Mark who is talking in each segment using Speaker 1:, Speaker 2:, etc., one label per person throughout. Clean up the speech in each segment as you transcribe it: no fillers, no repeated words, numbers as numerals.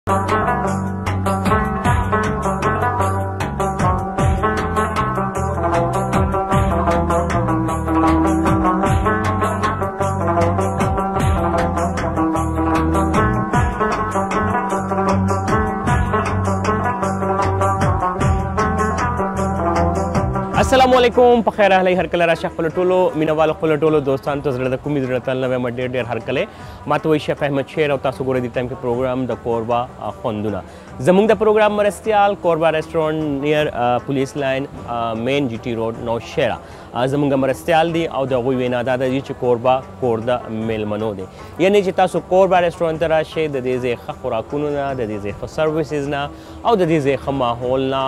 Speaker 1: अस्सलामुअलैकुम पखैर अहले हर कलर आशा खपल टोलो मीनावाल खपल टोलो दोस्तान तो ज़रा कुमी ज़रा तल नवे मडेर डेर हर कले मातोई शेफ अहमद शेर और तासु गोरे दी टाइम के प्रोग्राम द कोरबा खौंदुना जमुंग द प्रोग्राम मरस्तियाल कोरबा restaurant near police line main GT road Nowshera जमुंग मरस्तियाल दी और द वेना दादा जी च कोरबा कोरदा मेलमनो दे यानी च तासु कोरबा रेस्टोरेंट तरा शे द देजे खुराकुनो ना द देजे सर्विसेज ना और द देजे माहौल ना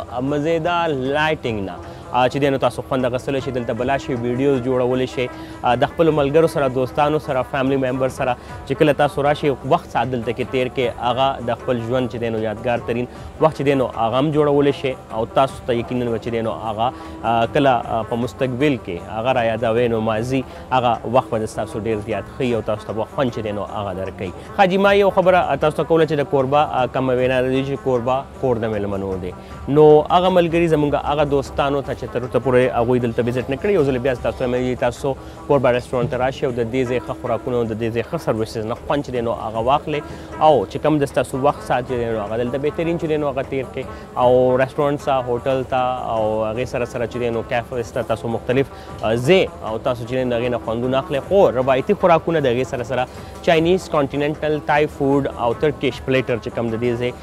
Speaker 1: मज़ेदार लाइटिंग ना چې دینو تاسو خوند غسل شي دلته بلا شي ویډیوز جوړول شي د خپل ملګرو سره دوستانو سره فیملی ممبر سره چې کله تاسو راشي وخت سات دلته کې تیر کې هغه د خپل ژوند چې دینو یادګار ترين وخت چې دینو هغه هم جوړول شي او تاسو ته یقینا چې دینو هغه کله په مستقبل کې هغه را یادوي نو ماضي هغه وخت به تاسو ډیر زیات خي او تاسو ته خوند چې دینو هغه درکې حاجی ما یو خبره تاسو کوله چې د کوربا کم وینا د چې کوربا کور د ملمنو دي نو هغه ملګری زمونږ هغه دوستانو ته چې تر ته پورې هغوی دلته وزټ نه کړی یو ځل بیا تاسو مې تاسو کوربا ریسټورانټ ته راشئ او د دې ځای ښه خوراکونه او د دې ځای ښه سروسز نه خوند چې دی نو هغه واخلئ او چې کوم د ستاسو وخت سات چې دی نو هغه دلته بهترین چې دی نو هغه تیر کړئ او ریسټورانټ ته هوټل ته او هغې سره سره چې دی نو کیفز ته تاسو مختلف ځای او تاسو چې دی نو هغې نه خوندونه اخلئ خو روایتي خوراکونه د هغې سره سره چاینیز کانټیننټل تای فوډ او ترکیش پلیټر چې کوم د دې ځای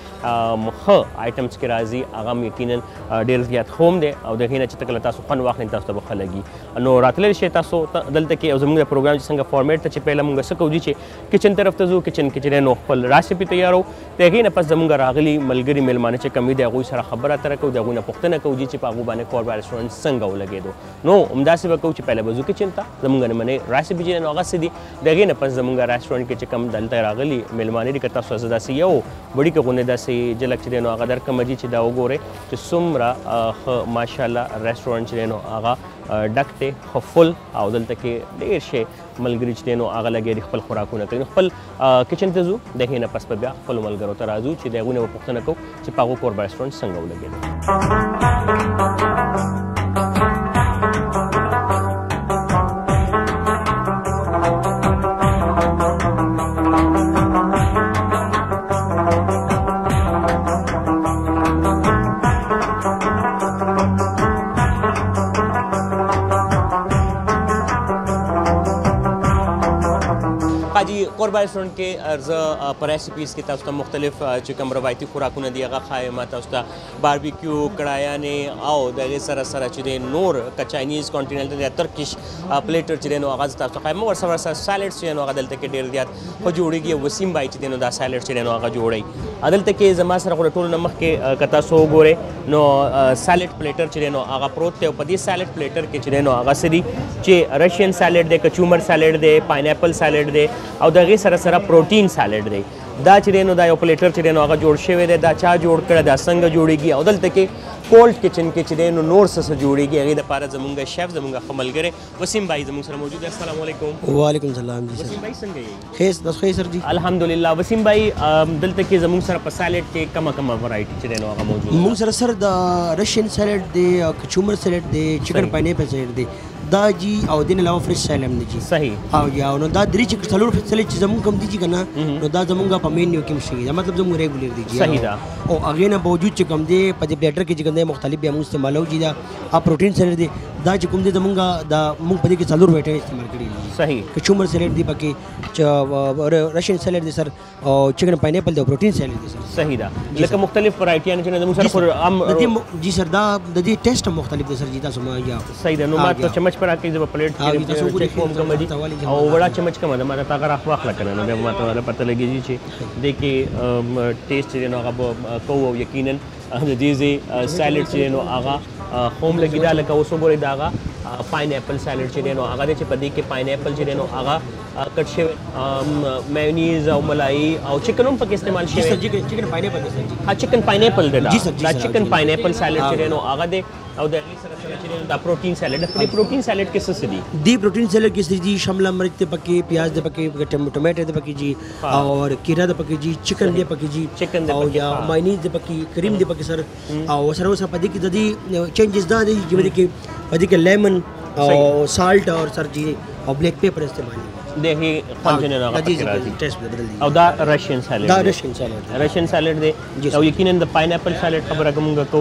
Speaker 1: ښه آیټمز کې راځي هغه هم یقینا ډېر زیات ښه هم دی او د هغې نه چې کله تاسو خوند واخلئ تاسو ته به ښه لګي نو راتللی شئ تاسو دلته کې او زموږ د پروګرام چې څنګه فارمیټ ته چې پهله موږ څه کوو چې کچن طرف ته ځو کچن کې چې نو خپل راسپي تیارو د هغې نه پس زموږ راغلي ملګري میلمانه چې کوم دي د هغوی سره خبره اتره کوو د هغوی نه پوښتنه کوو چې په هغو باندې کوربا ریسټورانټ څنګه ولګېدو نو همداسې به کوو چې پهله به ځو کچن ته زموږ نه منې راسپي چې نو هغه څه دي د هغې نه پس زموږ ریسټورانټ کې چې کوم دلته راغلي میلمانه دي که تاسو زه داسې یو وړیکه غوندې داسې جلک چې دی نو هغه درکړم چې دا وګورئ چې څومره ښه ماشاءالله ریسټورانټ چې دی نو هغه ډک دی ښه فل او دلته کې ډېر شی ملګري چې دی نو هغه لګیا دي خپل خوراکونه کوي نو خپل کچن ته ځو د هغې نه پس به بیا خپلو ملګرو ته راځو چې د هغوی نه به پوښتنه کوو چې په هغو کوربا ریسټورانټ څنګه ولګېدو حاجی کوربا ریسټورانټ کې زه په ریسیپیز کې تاسو ته مختلف چې کوم روایتي خوراکونه دي هغه ښایم تاسو ته باربیکیو کړایانې او د هغې سره سره چې دی نور که چاینیز کانټیننټل یا ترکیش پلیټر چې دی نو هغه زه تاسو ته ښایم ورسره سره سیلډس چې دی نو هغه دلته کې ډېر زیات ښه جوړېږي او وسیم بای چې دی نو دا سیلډ چې دی نو هغه جوړوي دلته کې زما سره خو د ټولو نه مخکې که تاسو وګورئ نو سیلډ پلیټر چې دی نو هغه پروت دی او په دې سیلډ پلیټر کې چې دی نو هغه څه دي چې رشین سیلډ دی کچومر سیلډ دی پاینیپل سیلډ دی او د هغې سره سره پروټین سیلډ دی دا چې دی نو دا یو پلیټر چې دی نو هغه جوړ شوی دی دا چا جوړ کړی دا څنګه جوړېږي او دلته کې کولډ کچن کې چې دی نو نور څه جوړېږي هغې دپاره زموږ شیف زموږ ښه ملګری وسیم بھائی زموږ سره موجود دی السلام علیکم
Speaker 2: وعلیکم السلام جی
Speaker 1: وسیم بھائی څنګه یې
Speaker 2: خیس بس خیر سر جی
Speaker 1: الحمدلله وسیم بھائی دلته کې زموږ سره په سیلډ کې کومه ورايټي چې دی نو هغه موجود
Speaker 2: موږ سره سر د رشین سیلډ دی کچومر سیلډ دی چکن پاینیپل سیلډ دی دا جی او دین علاوه فرش سیلم دی جی
Speaker 1: صحیح
Speaker 2: او یا نو دا درې چې څلور سیلډ چې زموږ کم دي چې کنه نو دا زموږ په مینیو کې مشي دا مطلب زموږ ریګولر دی جی
Speaker 1: صحیح دا
Speaker 2: او هغې نه باوجود چې کوم دی په دې پلیټر کې چې کوم دی مختلف بیا موږ استعمالو جی دا پروټین سیلډ دی دا چې کوم دی زموږ دا موږ په دې کې څلور ویټه استعمال کړي دي
Speaker 1: صحیح
Speaker 2: کچومر سیلډ دی پکې رشین سیلډ دی سر او چکن پاینیپل دی پروټین سیلډ دی سر
Speaker 1: صحیح دا لکه مختلف ورایټیان چې زموږ سره
Speaker 2: جی سر دا د دې ټیسټ مختلف دی سر جی تاسو ما یا
Speaker 1: صحیح دا نو ما ته چمچ پر راکړئ زه به پلیټ کې او وړه چمچ کومه ده ما ته هغه راواخله که نه نو بیا به ما ته پته لګېږي چې دې کې ټیسټ چې دی نو هغه کوو او یقینا د دې ځای سیلډ چې دی نو هغه خوم لګي دا لکه اوس وګورئ دا هغه پاینیپل سیلډ چې دی نو هغه دی چې په دې کې پاینیپل چې دی نو هغه کټ شوی میونیز او ملایي او چکن هم پکې استعمال شوی
Speaker 2: چکن پاینیپل دی
Speaker 1: ها چکن پاینیپل دی دا چکن پاینیپل سیلډ چې دی نو هغه دی او د هغې سره دا پروتین سیلډ د پروتین سیلډ کې څه دي
Speaker 2: دی پروتین سیلډ کې څه دي شامل مرچ ته پکې پیاز د پکې ټماټر د پکې جی اور کیرا د پکې جی چکن د پکې جی
Speaker 1: چکن د
Speaker 2: او یا ماینیز د پکې کریم د پکې سر او سره اوسه پدې کې د دې چینجز دا دي چې پدې کې لیمن او سالت اور سر جی او بلیک پیپر استعمال
Speaker 1: دغه خونجنه هغه راځي
Speaker 2: ټیسټ بدل دي
Speaker 1: او دا رشین سیلډ
Speaker 2: دا رشین سیلډ
Speaker 1: دی او یقینا د پایناپل سیلډ خبره کومه کو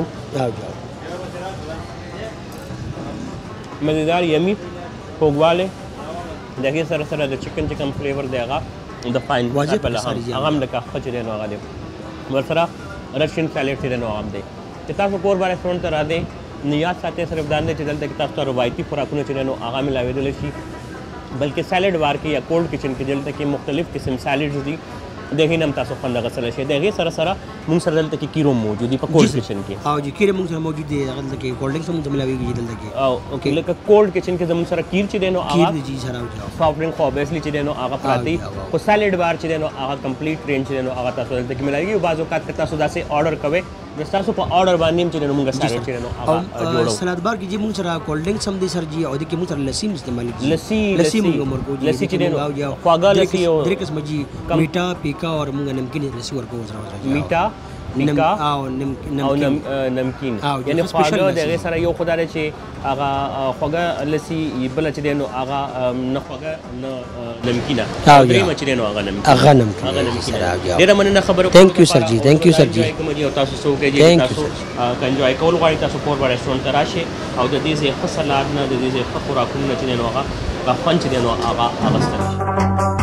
Speaker 1: مزیدار یمی خوږواله دغه سره سره د چکن فلیور دی هغه د پایناپل هغه هم د کافه چې نو هغه دی ورسره رشین سیلډ چې نو هغه دی چې تاسو کوربا ریسټورانټ ته را دي نیت ساتي صرف دانه چې دلته کې تاسو روایتي خوراکونه چې نو هغه ملاویدل شي بلکې سیلډ وار کې یا کولډ کچن کې دلته کې مختلف قسم سیلډز دي دغه نم تاسو خوند غسل شي دغه سره سره مونږ سره دلته کې کیرو موجود دي په کولډ کچن کې
Speaker 2: او جی کیرو مونږ سره موجود دي دلته کې کولډ ډرینګز هم ملاویږي دلته کې
Speaker 1: او اوکې لکه کولډ کچن کې زموږ سره کیر چې دینو هغه
Speaker 2: کیر جی سره
Speaker 1: سافټ ډرینګ خو اوبویسلی چې دینو هغه پراتی خو سیلډ وار چې دینو هغه کمپلیټ رینج چې دینو هغه تاسو دلته کې ملاویږي او بعض اوقات تاسو داسې آرډر کوئ تاسو په آرډر باندې چې نو موږ سره چې نو هغه جوړو
Speaker 2: سلاد بار کې چې موږ سره کولډ ډرینګ سم دي سر جی او د کې موږ سره لسی استعمال
Speaker 1: کوي لسی موږ
Speaker 2: مرکو
Speaker 1: لسی چې نو خواږه لسی او
Speaker 2: درې قسم جی میټا پیکا او موږ نمکین لسی ورکو سره
Speaker 1: میټا پیکا او نمکین یعنی خواږه دغه سره یو خدای چې هغه خواږه لسی بل چې نو هغه نه خواږه نه نمکینه درې مچ نو هغه نمکین ډیره مننه خبرو
Speaker 2: ثانک یو سر جی ثانک یو سر جی
Speaker 1: تاسو سو کې تاسو کنجوای کول غواړئ تاسو کوربا ریسټورانټ ته راشئ او د دې ځای ښه سلاد نه د دې ځای ښه خوراکونه چې نو هغه فن چې نو هغه اغوستل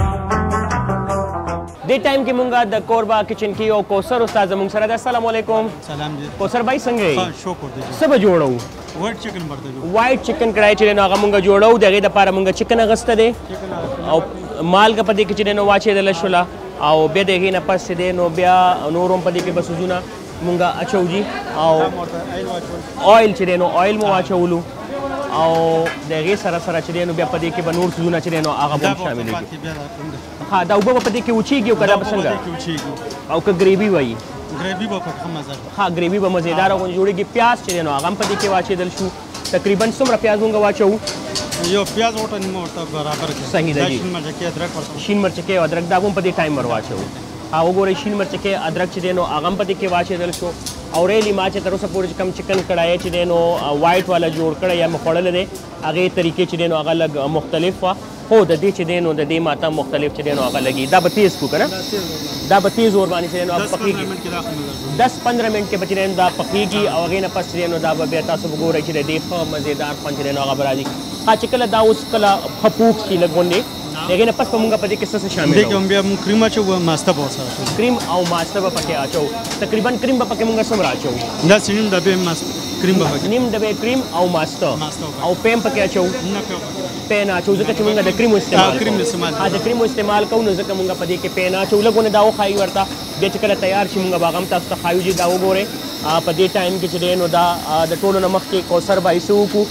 Speaker 1: دې ټایم کې مونږه د کوربا کچن کې یو کوثر استاد زموږ سره ده السلام علیکم
Speaker 3: سلام جی
Speaker 1: کوثر بھائی څنګه یې
Speaker 3: ها شکر دې
Speaker 1: څه به جوړو
Speaker 3: وایټ چکن برته جو
Speaker 1: وایټ چکن کړای چې نو هغه مونږ جوړو دغه د پاره مونږ چکن اغسته دي او مالګه په دې کې چې نو واچېدل شوله او بیا دغه نه پس دې نو بیا نورم په دې کې بسوزونه مونږه اچو جی او آیل چې نو آیل مو واچولو او دغه سره سره چې نو بیا په دې کې به نور سوزونه چې نو هغه هم شامل دي ها دا وبو په دې کې وچیږي او کله بسنګ او که گریوی وایي
Speaker 3: گریوی به په مزه
Speaker 1: ها گریوی به مزیدار او جوړیږي پیاز چې نو هغه په دې کې واچېدل شو تقریبا څومره پیاز مونږ واچو
Speaker 3: یو پیاز وټه نیمه ورته برابر کې
Speaker 1: صحیح ده
Speaker 3: شین مرچ کې ادرک ورته
Speaker 1: شین مرچ کې ادرک دا هم په دې ټایم ور واچو ها وګورئ شین مرچ کې ادرک چې نو هغه په دې کې واچېدل شو او ریلی ما چې تر اوسه پورې کم چکن کړای چې نو وایټ والا جوړ کړی یا مخړل دی هغه طریقې چې نو هغه لګ مختلف وا هو د دې چې نو د دې ماته مختلف چې نو هغه لګي دا به تیز کو کنه دا به تیز اور باندې چې نو هغه پخېږي 10-15 منټ کې بچی دا پخېږي او هغه نه پس نو دا به تاسو وګورئ چې د دې مزیدار پنځ نو هغه راځي ها چې کله دا اوس کله خپوک شي لګونډي دغه نه پس په موږ په دې کې څه شامل
Speaker 3: دي کوم بیا موږ کریم اچو ماسته په سره
Speaker 1: کریم او ماسته په پکې اچو تقریبا کریم په پکې موږ سم راچو
Speaker 3: دا سینم د به ماسته کریم په پکې
Speaker 1: نیم د به کریم او ماسته او پیم پکې اچو
Speaker 3: نه
Speaker 1: پین اچو ځکه چې موږ د کریم استعمال ها د کریم استعمال کوو نو ځکه موږ په دې کې پین اچو لګونه دا وخایي ورته بیا چې کله تیار شي موږ باغم تاسو ته خایو چې دا وګورئ په دې ټایم کې چې نو دا د ټولو نه مخکې کوثر بھائی سو کو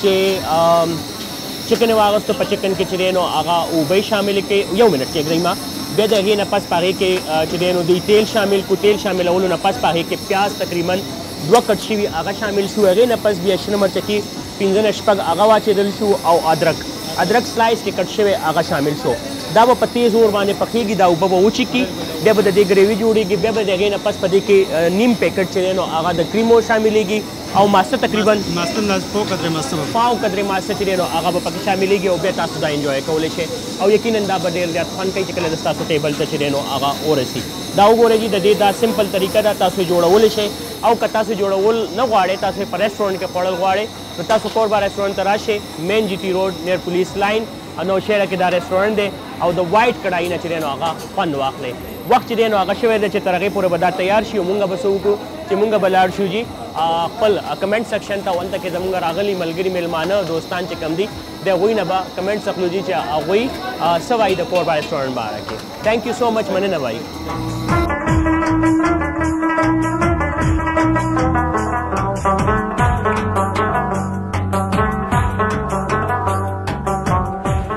Speaker 1: چې چکن واغستو په چکن کې چې نو هغه اوبه شامل کې یو منټ کې ګریما بیا د هغې نه پس په هغې کې چې نو دوی تیل شامل کو تیل شاملولو نه پس په هغې کې پیاز تقریبا 2 کټ شوي هغه شامل شو هغې نه پس بیا شنه مرچ کې 15 شپږ هغه واچېدل شو او ادرک سلایس کې کټ شوی هغه شامل شو دا به په تیز اور باندې پخېږي دا اوبه به وچکي بیا به د دې ګریوي جوړېږي بیا به د هغې نه پس په دې کې نیم پیکټ چې نو هغه د کریمو شاملېږي او ماسته تقریبا
Speaker 3: پاو
Speaker 1: قدرې ماسته چې نو هغه به پکې شاملېږي او بیا تاسو دا انجوای کولی شئ او یقینا دا به ډېر زیات خوند کوي چې کله د ستاسو ټیبل ته چې نو هغه ورسي دا وګورئ چې د دې دا سمپل طریقه ده تاسو جوړولی شئ او که تاسو جوړول نه غواړئ تاسو په ریسټورانټ کې خوړل غواړئ نو تاسو کوربا ریسټورانټ ته راشئ مین جی ټي روډ نیر پولیس لاین نوشهره کې دا ریسټورانټ دی او د وایټ کړایي نه چې نو هغه خوند واخلئ وخت چې نو هغه شوی دی چې تر هغې پورې به دا تیار شي او مونږ به څه وکړو چې مونږ به لاړ شو جي خپل کمنټ سیکشن ته هلته کې زمونږ راغلي ملګري میلمانه دوستان چې کوم دي د هغوی نه به کمنټس اخلو جي چې هغوی څه وایي د کوربا ریسټورانټ باره کې تھینک یو سو مچ مننه وایي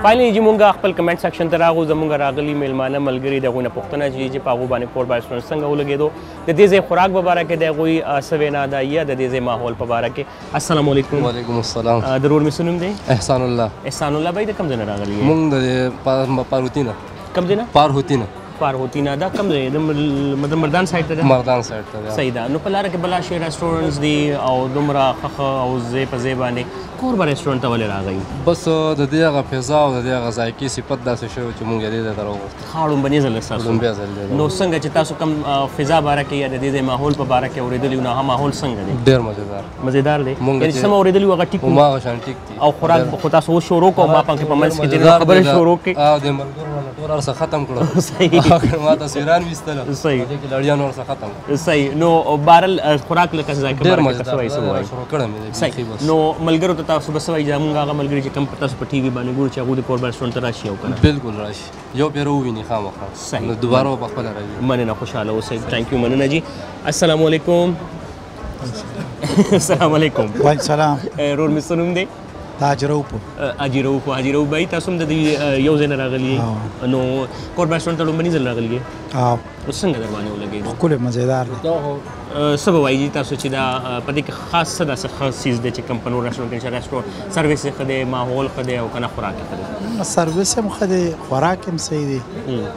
Speaker 1: فاینلی چې مونږ خپل کمنټ سیکشن ته راغو زمونږ راغلي میلمانه ملګري د هغوی نه پوښتنه چې په هغو باندې کوربا ریسټورانټ څنګه ولګېدو د دې ځای خوراک په باره کې د هغوی څه وینا ده یا د دې ځای ماحول په باره کې. السلام علیکم.
Speaker 4: وعلیکم السلام.
Speaker 1: د رور مې څه نوم دی؟
Speaker 4: احسان الله.
Speaker 1: احسان الله بھائی د کوم ځای نه راغلي یې؟
Speaker 4: مونږ د پاروتینه.
Speaker 1: کوم ځای نه؟
Speaker 4: پاروتینه.
Speaker 1: پاروتینه دا کوم ځای د مردان سایډ ته ده؟
Speaker 4: مردان سایډ ته ده.
Speaker 1: صحیح ده. نو په لاره کې بلا شی ریسټورانټس دي او دومره ښه او ځای په ځای باندې کوربا ریسټورانټ ته ولې راغئ؟
Speaker 4: بس د دې هغه فضا او د دې هغه ذایقې صفت داسې شوی چې مونږ یې دې ته راوغوښتو.
Speaker 1: ښه لومبني ځل ستاسو؟
Speaker 4: لومبی ځل دی.
Speaker 1: نو څنګه چې تاسو کوم فضا باره کې یا د دې ځای ماحول په باره کې اورېدلي نو هغه ماحول څنګه دی؟
Speaker 4: ډېر مزېدار.
Speaker 1: مزېدار دی؟ یعنې چې څه مو اورېدلي وو هغه ټیک وو؟
Speaker 4: هماغه شان ټیک دي.
Speaker 1: او خوراک خو تاسو اوس شروع کوو ما پکې په منځ کې چې خبرې شروع کړې.
Speaker 4: او د ملګرو نه ټول هر څه ختم کړو.
Speaker 1: صحیح.
Speaker 4: ما تصویران ویستل.
Speaker 1: صحیح.
Speaker 4: دې کې لړیان ور څه ختم.
Speaker 1: صحیح. نو بهرحال خوراک لکه ذایقه باره کې تاسو وایي څه وایي؟
Speaker 4: شروع کړم یې.
Speaker 1: صحیح. نو ملګرو ته تاسو بس وایي زموږ هغه ملګري چې کوم تاسو په ټي وي باندې ګورو چې هغوی د کوربا ریسټورانټ ته راشي او که نه؟
Speaker 4: بالکل راشي. یو پېره وویني خامخا.
Speaker 1: صحیح.
Speaker 4: نو دوباره به پخپله راځي.
Speaker 1: مننه خوشحاله اوسئ. تھینک یو. مننه جی. السلام علیکم. السلام علیکم.
Speaker 5: وعلیکم السلام.
Speaker 1: رور مې څه نوم دی؟
Speaker 5: حاجي رؤوف.
Speaker 1: حاجي رؤوف. حاجي رؤوف بھائی تاسو هم د دې یو ځای نه راغلي یې نو کوربا ریسټورانټ ته لومړني ځل راغلي یې؟ اوس څنګه در باندې ولګېدو؟
Speaker 5: ښکلی مزېدار دی.
Speaker 1: څه به وایي تاسو چې دا په دې کې خاص څه داسې ښه څیز دی چې کوم په نور ریسټورانټ کې ریسټورانټ سروس یې ښه دی، ماحول ښه دی او که نه خوراک یې ښه دی؟
Speaker 5: سروس هم ښه دی، خوراک هم صحیح دی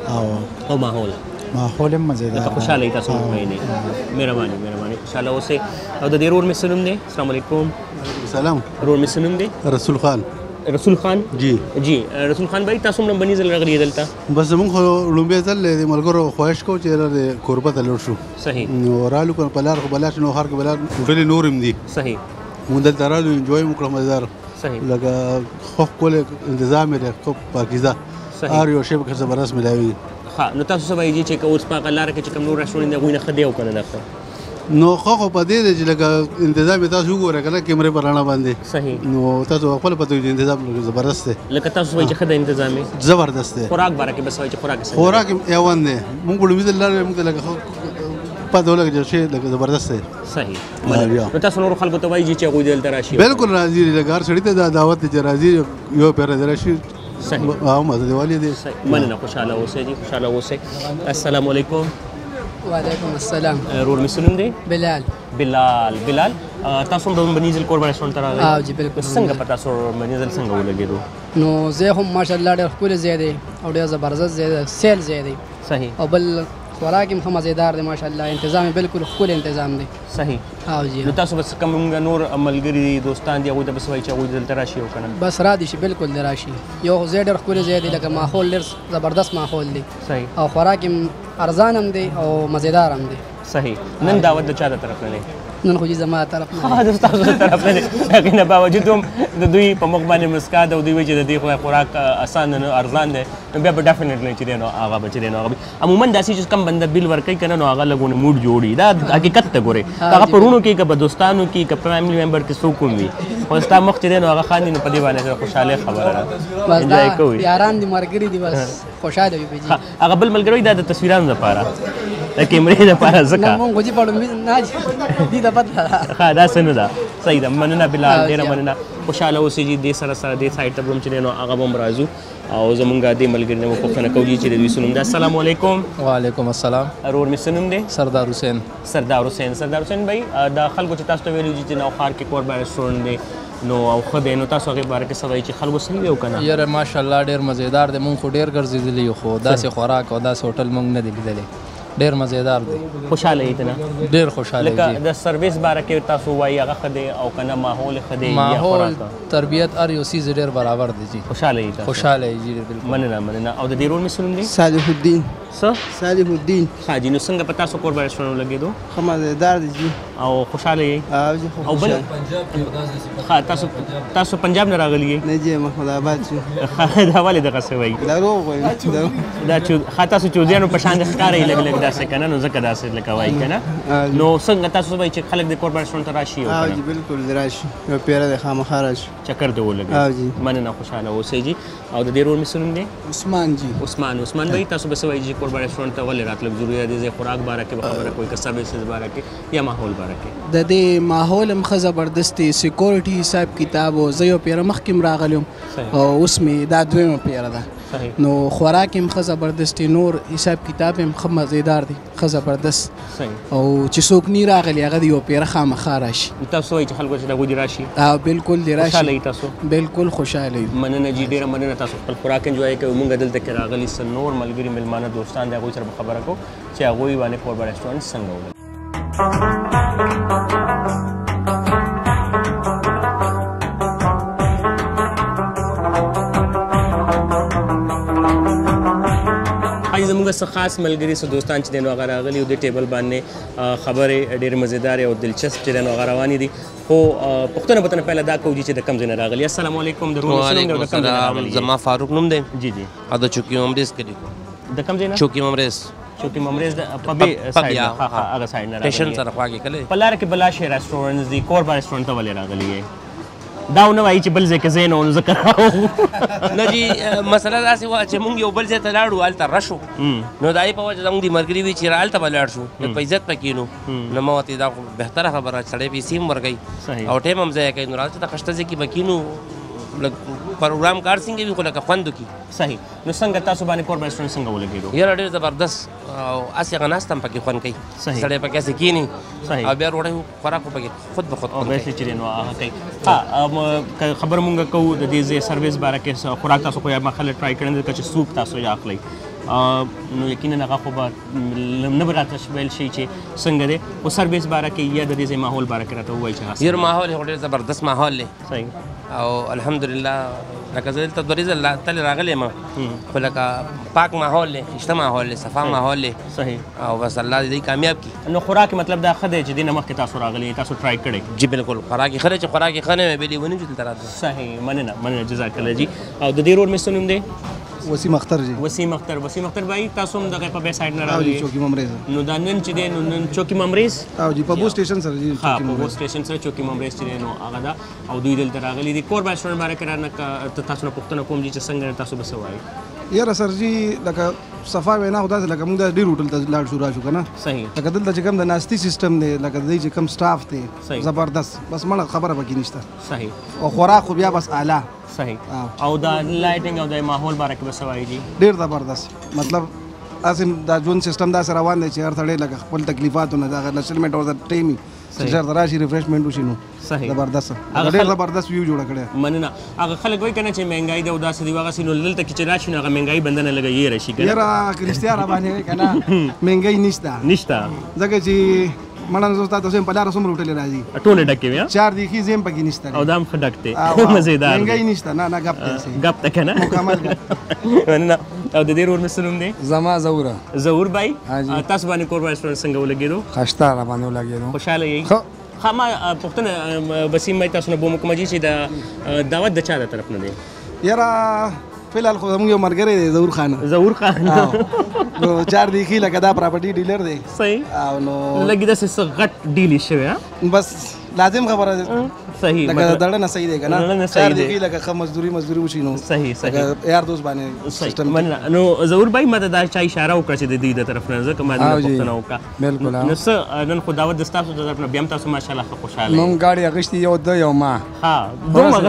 Speaker 1: او ماحول
Speaker 5: هم مزېدار.
Speaker 1: خوشحاله یې تاسو مطمئن یې؟ مهرباني مهرباني. خوشحاله اوسئ. او د دې رور مې څه نوم دی؟ السلام علیکم.
Speaker 6: سلام.
Speaker 1: رور مې څه نوم دی؟
Speaker 6: رسول خان.
Speaker 1: رسول خان.
Speaker 6: جی
Speaker 1: رسول خان بھائی تاسو هم لومبني ځل راغلي دلته؟
Speaker 6: بس زمونږ خو لومبی ځل د ملګرو خواهش کوو چې د کوربا ته لاړ شو.
Speaker 1: صحیح.
Speaker 6: نو رالو که په لار خو بلا شو نو ښار کې بلا هوټلې نور هم دي.
Speaker 1: صحیح.
Speaker 6: مونږ دلته رالو انجوای مو کړو مزدار.
Speaker 1: صحیح.
Speaker 6: لکه خو ښکلی انتظام یې دی ښه پاکیزه. هر یو شی پکې زبردست میلاوي.
Speaker 1: ښه نو تاسو څه وایي چې اوس په هغه لاره کې چې کوم نور ریسټورانټ دی هغوی نه ښه دی او که نه ده ښه؟
Speaker 6: نو خو په دې دی چې لکه انتظام یې تاسو وګورئ که نه کیمرې په رڼا باندې.
Speaker 1: صحیح.
Speaker 6: نو تاسو خپله پته وي چې انتظام زبردست دی.
Speaker 1: لکه تاسو وایي چې ښه دی انتظام یې؟
Speaker 6: زبردست دی.
Speaker 1: خوراک باره کې بس وایي چې خوراک څنګه دی؟
Speaker 6: خوراک ایوان دی. مونږ لومبي ځل لاړو مونږ ته لکه پته ولګه چې شی لکه زبردست دی.
Speaker 1: صحیح. نو تاسو نورو خلکو ته وایي چې هغوی دلته راشي؟
Speaker 6: بالکل راځي. لکه هر سړي ته دا دعوت دی چې راځي یو پېره دی راشي.
Speaker 1: صحیح.
Speaker 6: مزه دی والی دی.
Speaker 1: مننه. خوشحاله اوسئ جي. خوشحاله اوسئ. السلام علیکم.
Speaker 7: وعلیکم السلام.
Speaker 1: رور مې څه نوم دی؟
Speaker 7: بلال.
Speaker 1: بلال تاسو هم د لومبني ځل کوربا ریسټورانټ ته راغلي؟
Speaker 7: جی بالکل.
Speaker 1: څنګه په تاسو لومبني ځل څنګه ولګېدو؟
Speaker 7: نو ځای هم ماشاءالله ډېر ښکلی ځای دی او ډېر زبردست ځای دی، سیل ځای دی.
Speaker 1: صحیح.
Speaker 7: او بل خوراک هم ښه مزېدار دی ماشاءالله، انتظام یې بالکل ښکلی انتظام دی.
Speaker 1: صحیح.
Speaker 7: جی.
Speaker 1: نو تاسو بس کوم نور ملګري دي دوستان دي هغوی ته بس وایي چې هغوی دلته راشي او که نه؟
Speaker 7: بس را دي شي بالکل دی راشي. یو ځای ډېر ښکلی ځای دی، لکه ماحول ډېر زبردست ماحول دی.
Speaker 1: صحیح.
Speaker 7: او خوراک هم ارزان هم دی او مزېدار هم دی.
Speaker 1: صحیح. نن دعوت د چا د طرف نه دی؟
Speaker 7: نن خو زما طرف نه
Speaker 1: د ستاسو د طرف نه دی. هغې نه باوجود هم د دوی په مخ باندې مسکا ده او دوی وایي چې د دې خوراک اسان نه ارزان دی نو بیا به ډیفینټلی چې دی نو هغه به چې دی نو هغه عموما داسې چې کم بنده بیل ورکوي که نه نو هغه لږونه موډ جوړي. دا حقیقت ته ګورئ هغه په وروڼو کې که په دوستانو کې که په فیملي ممبر کې څوک هم وي خو ستا مخ چې دی نو هغه خاندي نو په دې باندې خوشحالۍ خبره ده.
Speaker 7: بس دا یاران دي ملګري دي بس خوشحاله وي.
Speaker 1: هغه بل ملګری دا د تصویرانو دپاره د کیمرې دپاره ځکه
Speaker 7: مونږ خو چې په لومبي نه دي ته پته ده.
Speaker 1: داسې نه ده. صحیح ده. مننه بلال، ډېره مننه. خوشحاله اوسئ جي. دې سره دې سایډ ته به هم چې دی نو هغه به هم راځو او زمونږ دې ملګري نه به پوښتنه کوو چې د دوی څه نوم ده. السلام علیکم.
Speaker 4: وعلیکم السلام.
Speaker 1: رور مې څه نوم دی؟
Speaker 4: سردار حسین.
Speaker 1: سردار حسین بھائی د خلکو چې تاسو ته ویلي چې نوښار کې کوربا ریسټورانټ دی نو او ښه دی نو تاسو هغې باره کې څه وایي چې خلکو صحیح دی او که نه؟
Speaker 4: یاره ماشاءالله ډېر مزېدار دی. مونږ خو ډېر ګرځېدلي یو خو داسې خوراک او داسې هوټل مونږ نه دی لیدلی. ډېر مزېدار دی.
Speaker 1: خوشحاله یې ته نه؟
Speaker 4: ډېر خوشحاله
Speaker 1: لکه د سروس باره کې تاسو وایي هغه ښه دی او که نه ماحول ښه دی؟
Speaker 4: ماحول تربیت هر یو څیز ډېر برابر دی جي.
Speaker 1: خوشحاله یې ته؟
Speaker 4: خوشحاله یې جي بالکل.
Speaker 1: مننه. او د دې رور مې څه نوم دی؟
Speaker 2: صالح الدین.
Speaker 1: څه؟
Speaker 2: صالح الدین.
Speaker 1: ښه جي. نو څنګه په تاسو کوربا ریسټورانټ ولګېدو؟
Speaker 2: ښه مزېدار دی جي.
Speaker 1: او خوشحاله یې؟ او بل ښه تاسو پنجاب نه راغلي یې؟
Speaker 2: نه جی محمد آباد شو.
Speaker 1: دا ولې دغسې وایي؟
Speaker 2: دروغ وایي.
Speaker 1: دا ښه تاسو چوزیانو په شان د ښکاره یې لږ داسې که نه نو ځکه داسې لکه وایي که نه؟ نو څنګه تاسو وایي چې خلک د کوربا ریسټورانټ ته راشي او که نه؟
Speaker 2: جی بالکل راشي. یو پیره دی خامخا راشي.
Speaker 1: چکر ته ولګي. مننه. خوشحاله اوسئ جي. او د دې رور مې څه نوم دی؟
Speaker 2: عثمان جی.
Speaker 1: عثمان بھائی تاسو به څه وایي چې کوربا ریسټورانټ ته ولې راتلل ضروري دی چې خوراک باره کې به خبره کوئ که سروسز باره کې یا ماحول باره کې
Speaker 7: د دې ماحول هم ښه زبردست دی سیکورټي حساب کتاب او زه یو پیره مخکې هم راغلی او اوس مې دا دویمه پیره ده نو خوراک هم ښه زبردست دی نور حساب کتاب هم ښه مزیدار دی ښه زبردست او چې څوک نی راغلی هغه د یو پیره خامخا راشي
Speaker 1: تاسو وایئ چې خلکو چې دغو دې راشي
Speaker 7: بالکل دې راشي
Speaker 1: خوشحاله یي تاسو
Speaker 7: بالکل خوشحاله یو
Speaker 1: مننه جي ډېره مننه تاسو خپل خوراک انجوای کوئ موږ دلته کې راغلي څه نور ملګري میلمانه دوستان د هغوی سره به خبره کوو چې هغوی باندې کوربا ریسټورانټ څنګه وګڼي زموږ څه خاص ملګري څه دوستان چې دی نو هغه راغلي او د ټیبل باندې خبرې ډېرې مزیدارې او دلچسپ چې دی نو هغه روانې دي خو پوښتنه به تنه پهله دا کوو چې د کوم ځای نه راغلي السلام علیکم
Speaker 8: وعلیکم السلام زما فاروق نوم دی
Speaker 1: جی جی
Speaker 8: او د چوکي ممریز کلی
Speaker 1: د کوم ځای نه
Speaker 8: چوکي ممریز
Speaker 1: چوکي ممریز د پبې سایډ نه هغه سایډ نه راغلي
Speaker 8: ټیشن سره خواږه کلی
Speaker 1: په لاره کې بلاشه ریسټورانټ دي کوربا ریسټورانټ ته ولې راغلي یې دا ونه وایي چې بل ځای کې ځای نه و نو ځکه
Speaker 8: نه جي مسله داسې وه چې مونږ یو بل ځای ته لاړو هلته رشو نو د هغې په وجه زموږ د ملګري وي چې هلته به لاړ شو په عزت به کښېنو نو ما ورته دا خو بهتره خبره سړی پیسې هم ورکوي او ټایم هم ضایع کوي نو راځه د خشته ځای کې به کښېنو پروګرام کار څنګه وي خو لکه خوند وکړي
Speaker 1: صحیح نو څنګه تاسو باندې کوربا ریسټورانټ څنګه ولګېدو
Speaker 8: یاره ډېر زبردست او هسې هغه ناست هم پکې خوند کوي سړی پکې هسې کښېني او بیا روړی خوراک خو پکې خود به خود
Speaker 1: ویسې چې دی نو هغه کوي ها خبره مونږ کوو د دې ځای سروس باره کې خوراک تاسو خو یا مخله ټرای کړی دی که چې سوپ تاسو یا اخلئ نو یقینا هغه خو به نه به راته ویل شي چې څنګه دی خو سروس باره کې یا د دې ځای ماحول باره کې راته ووایي چې
Speaker 8: یار ماحول خو ډېر زبردست ماحول دی
Speaker 1: صحیح
Speaker 8: او الحمدلله لکه زه دلته دوه ورځې تلې راغلی یم خو لکه پاک ماحول دی ښایسته ماحول دی صفا ماحول دی
Speaker 1: صحیح
Speaker 8: او بس الله دې کامیاب کړي
Speaker 1: نو خوراک مطلب دا ښه دی چې دې نه مخکې تاسو راغلي تاسو ټرای کړی
Speaker 8: جی بالکل خوراک یې ښه دی چې خوراک یې ښه نه وي بیا دې ونیو چې دلته راتلو
Speaker 1: صحیح مننه جزاک الله جي او د دې رور مې څه نوم دی
Speaker 6: وسیم اختر جی
Speaker 1: وسیم اختر بھائی تاسو هم دغه په بې سایډ نه راغلي
Speaker 6: چوکي ممریز
Speaker 1: نو دا نن چې دی نو نن چوکي ممریز
Speaker 6: او جی په بو سټیشن سره جی
Speaker 1: ها په بو سټیشن سره چوکي ممریز چې دی نو هغه دا او دوی دلته راغلي دي کوربا ریسټورانټ باره کې رانه تاسو نه پوښتنه کوم چې څنګه تاسو به څه وایي
Speaker 6: یاره سر جی لکه صفا وینا خو داسې لکه موږ د ډېر هوټل ته لاړ شو راشو که نه
Speaker 1: صحیح
Speaker 6: لکه دلته چې کوم د ناستي سیسټم دی لکه د دې چې کوم سټاف دی زبردست بس مړه خبره پکې نشته
Speaker 1: صحیح
Speaker 6: او خوراک خو بیا بس اعلی
Speaker 1: صحیح او دا لایټینګ او د ماحول باره کې به څه وایي جي
Speaker 6: ډېر زبردست مطلب داسې دا ژوند سیسټم داسې روان دی چې هر سړی لکه خپل تکلیفاتو نه دغه لسلمنټ او د ټایمي چې ژر راشي ریفریشمنټ وشي نو
Speaker 1: صحیح
Speaker 6: زبردست ډېر زبردست ویو جوړه کړی
Speaker 1: مننه هغه خلک وایي که نه چې مهنګایي ده او داسې دي هغسې نو دلته کې چې راشي نو هغه مهنګایي بنده نه لږه یېره شي که نه
Speaker 6: یاره که رښتیا راباندې وایي که نه مهنګایي نشته ځکه چې مړه زه تاسو هم په لاره څومره هوټلې راځي
Speaker 1: ټولې ډکې وي
Speaker 6: چار دیخي زه هم پکې نشته
Speaker 1: او دا هم ښه ډک دی مزېدار
Speaker 6: مهنګایي نشته نه ګپ دی
Speaker 1: ګپ ته که نه
Speaker 6: مکمل
Speaker 1: مننه او د دې رور مې څه نوم دی
Speaker 5: زما زوره
Speaker 1: ظهور بھائی تاسو باندې کوربا ریسټورانټ څنګه ولګېدو
Speaker 5: خشته را باندې ولګېدو
Speaker 1: خوشحاله یې ښه ما پوښتنه وسیم بھائی تاسو نه به وکړم چې د دعوت د چا د طرف نه دی
Speaker 6: یاره فیلحال خو زموږ یو ملګری دی ظهور خان نو چار دیخي لکه دا پراپرټي ډیلر دی
Speaker 1: صحیح
Speaker 6: او نو
Speaker 1: لږ داسې څه غټ ډیل یې شوی
Speaker 6: بس لازم خبره ده
Speaker 1: صحیح
Speaker 6: لکه دړه نه صحیح دی کنه
Speaker 1: دړه نه صحیح
Speaker 6: چار
Speaker 1: دی
Speaker 6: دیخي لکه ښه مزدوري وشي نو
Speaker 1: صحیح
Speaker 6: یار دوست باندې سیستم
Speaker 1: مننه نو ظهور بھائی ما ته دا چا اشاره وکړه چې د دوی د طرف نه ځکه ما دې پوښتنه وکړه
Speaker 5: بالکل
Speaker 1: نو څه نن خو دعوت د ستاسو د طرف نه بیا هم تاسو ماشاءالله ښه خوشحاله
Speaker 5: مونږ ګاډي اخیستې یو ده یو ما
Speaker 1: ها دوم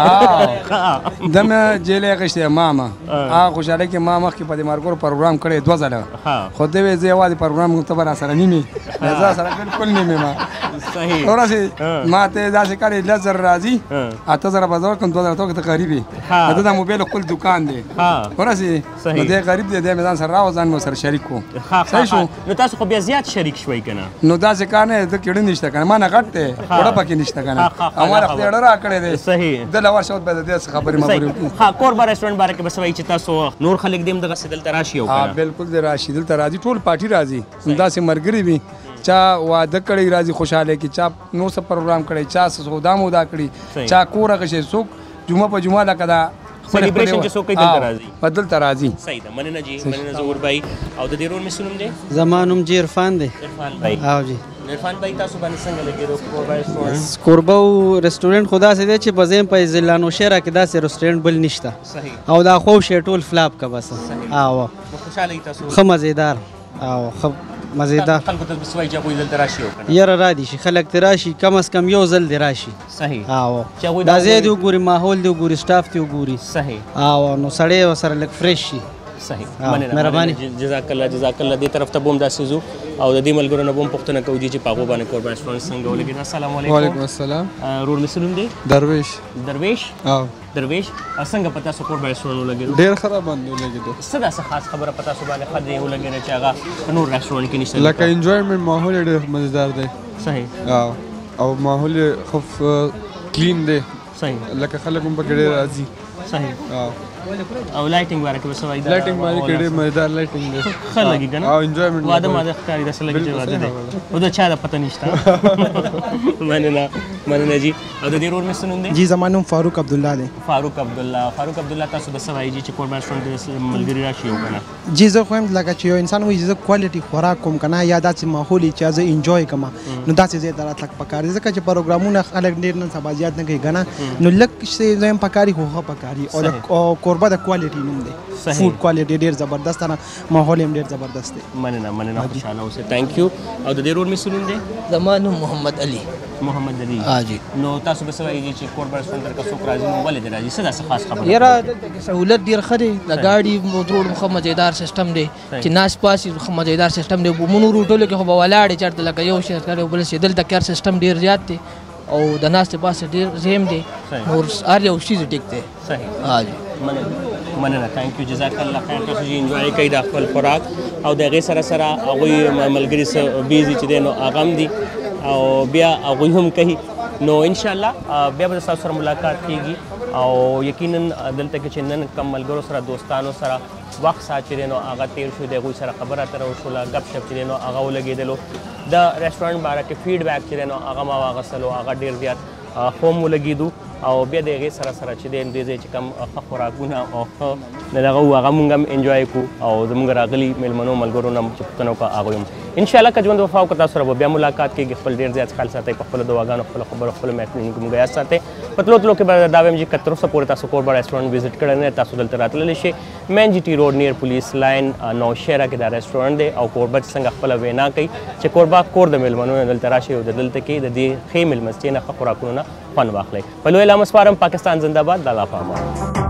Speaker 1: اغستې
Speaker 5: ده مې جیلې اخیستې ما هغه خوشحاله کې ما مخکې په دې مارګور پروګرام کړی 2 ځله خو دې وې زه یوازې پروګرام ته به راسره نیمې زه سره بالکل نیمې ما
Speaker 1: صحیح
Speaker 5: ورسې ما ته داسې کړی 10,000 راځي 8,000 به زه ورکړم 2,000 ته ته غریب یې د موبایل خپل دوکان دی ورسې نو دې غریب دی دې مې ځان سره راو ځان مې سره شریک کړو صحیح شو
Speaker 1: نو تاسو خو بیا زیات شریک شوئ که نه
Speaker 5: نو داسې کار نه د کېړه نشته که نه ما نه غټ دی وړه پکې نشته که نه هماره خدای اړه را کړی دی
Speaker 1: صحیح
Speaker 5: دله ورشه به د دې خبرې مبرې
Speaker 1: ها کوربا ریسټورانټ باره کې به څه وایي چې تاسو نور خلک دې هم دغسې دلته راشي او که نه
Speaker 5: بالکل دې راشي دلته راځي ټول پارټي راځي داسې ملګري وي چا واده کړی راځي خوشحاله کې چا نور څه پروګرام کړی چا سودا مودا کړي چا کور غشي څوک جمعه په جمعه لکه دا
Speaker 1: سیلیبریشن چې څوک کوي دلته راځي
Speaker 5: دلته راځي
Speaker 1: صحیح ده مننه جي مننه ظهور بھائی او د دې رور مې څه نوم دی
Speaker 9: زما نوم جی عرفان دی
Speaker 1: عرفان بھائی
Speaker 9: او جی
Speaker 1: عرفان بھائی تاسو باندې څنګه لګیدو کوربا ریسټورانټ؟
Speaker 9: کوربا ریسټورانټ خو داسې دی چې په زم په ضلع نوشهره کې داسې ریسټورانټ بل نشته
Speaker 1: صحیح
Speaker 9: او دا خو شی ټول فلاپ کا بس او
Speaker 1: خوشاله تاسو
Speaker 9: ښه مزیدار او ښه مزیدار
Speaker 1: خلکو ته بسوي چې کوئی دلته راشي وکړه
Speaker 9: یاره را دي شي خلک ته راشي کم از کم یو ځل دی راشي
Speaker 1: صحیح
Speaker 9: او دا ځای دی وګوري ماحول دی وګوري سټاف دی وګوري
Speaker 1: صحیح
Speaker 9: او نو سړی ورسره لږ فرېش شي
Speaker 1: صحیح
Speaker 9: مهرباني
Speaker 1: جزاک الله دې طرف ته بوم داسې ځو او د دې ملګرو نه بوم پوښتنه کوو چې په هغو باندې کوربا ریسټورانټ څنګه ولګېد. السلام علیکم.
Speaker 10: وعلیکم السلام.
Speaker 1: رور مې څه نوم دی؟
Speaker 10: درویش.
Speaker 1: درویش څنګه په تاسو کوربا ریسټورانټ ولګېدو؟
Speaker 10: ډېر ښه راباندې ولګېدو.
Speaker 1: څه داسې خاص خبره په تاسو باندې ښه دی ولګېده چې هغه په نور ریسټورانټ کې نشته؟
Speaker 10: لکه انجوایمنټ ماحول یې ډېر مزیدار دی.
Speaker 1: صحیح.
Speaker 10: او ماحول یې ښه کلین دی.
Speaker 1: صحیح.
Speaker 10: لکه خلک هم پکې ډېر راځي.
Speaker 1: صحیح. او لایټینګ باره کې به څه وایي؟
Speaker 10: لایټینګ باره کې ډېر مزیدار لایټینګ دی.
Speaker 1: ښه لګي که نه؟
Speaker 10: او انجوایمنټ
Speaker 1: واده ماده ښکاري داسې لګي چې واده دی. او د چا د پته نشته. مننه جي. او د دې رور مې څه نوم دی؟
Speaker 11: جی زما نوم فاروق عبدالله دی.
Speaker 1: فاروق عبدالله تاسو به څه وایي چې کوربا ریسټورانټ کې ملګري راشي او که نه؟
Speaker 11: جی زه خو هم لکه چې یو انسان وایي چې زه کوالټي خوراک کوم که نه یا داسې ماحول چې زه انجوی کوم نو داسې ځای ته راتلک پکار دی ځکه چې پروګرامونه خلک ډېر نن سبا زیات نه کوي که نه نو لږ څه ځای هم پکاري خو ښه پکاري او کوربا د کوالټي نوم دی فوډ کوالټي ډېر زبردست نه ماحول هم ډېر زبردست دی.
Speaker 1: مننه خوشحاله اوسئ. تھینک یو. او د دې رور مې څه نوم دی؟
Speaker 12: زما نوم محمد علي.
Speaker 1: جی. نو تاسو به څه وایي چې کوربا ریسټورانټ ته که څوک راځي نو ولې دې راځي؟ څه داسې خاص خبره؟
Speaker 12: یاره دلته سهولت ډېر ښه دی د ګاډي روډ ښه مزیدار سیسټم دی چې ناست پاسي ښه مزیدار سیسټم دی. مونږ روټولو کې خو به ولاړې چېرته لکه یو شی ښکاري بل شي دلته کار سیسټم ډېر زیات دی او د ناستې پاسې ډېر زیم دی نور هر یو شي ټیک دی.
Speaker 1: صحیح. مننه. تھینک یو. جزاک الله خیر. تاسو چې انجوای کوئ د خپل خوراک او د هغې سره هغوی ملګري څه بیزي چې دی نو هغه هم دي او بیا هغوی هم کوي نو انشاءالله بیا به تاسو سره ملاقات کیږي او یقینا دلته کې چې نن کم ملګرو سره دوستانو سره وخت سات چې دی نو هغه تیر شو د هغوی سره خبره اتره وشوله ګپ شپ چې دی نو هغه ولګېدلو د ریسټورانټ باره کې فیډبیک چې دی نو هغه ما واخیستلو هغه ډېر زیات ښه هم ولګېدو او بیا د هغې سره چې دی دې ځای چې کوم ښه خوراکونه او ښه دغه وو هغه مونږ هم انجوای کړو او زموږ راغلي میلمنو ملګرو نه چې پوښتنه وکړه هغوی هم انشاءالله که ژوند وفا وکړه تاسو سره به بیا ملاقات کېږي. خپل ډېر زیات خیال ساتئ په خپلو دعاګانو خپلو خبرو خپلو محفلونو کې مونږ یاد ساتئ. په تلو کې به دا وایم چې که تر اوسه پورې تاسو کوربا ریسټورانټ وزټ کړی نه تاسو دلته راتللی شئ. مین جي ټي روډ نیر پولیس لاین نوشهره کې دا ریسټورانټ دی او کوربا چې څنګه خپله وینا کوي چې کوربا کور د میلمنو نه دلته راشئ او دلته کې د دې ښې میلمستې نه ښه خوراکونو نه خوند واخلئ. په لوی لامه سپارم. پاکستان زنده باد. د الله په امان.